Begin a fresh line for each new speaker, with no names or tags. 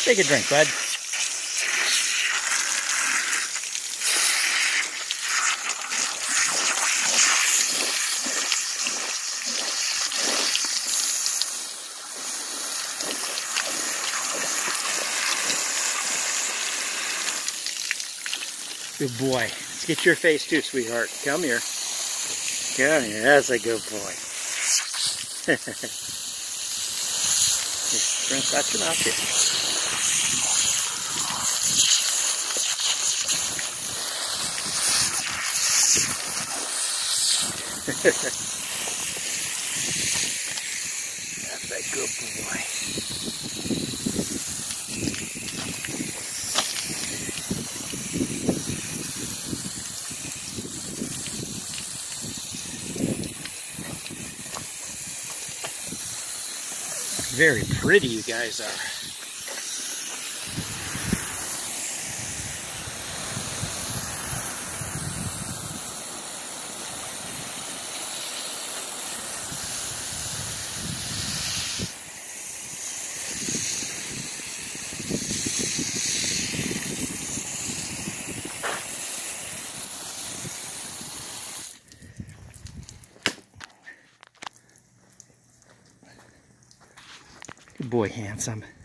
Take a drink, bud. Good boy. Let's get your face too, sweetheart. Come here. Come here. That's a good boy. Here, touch your mouth here. That's a good boy. Very pretty you guys are. Good boy, handsome.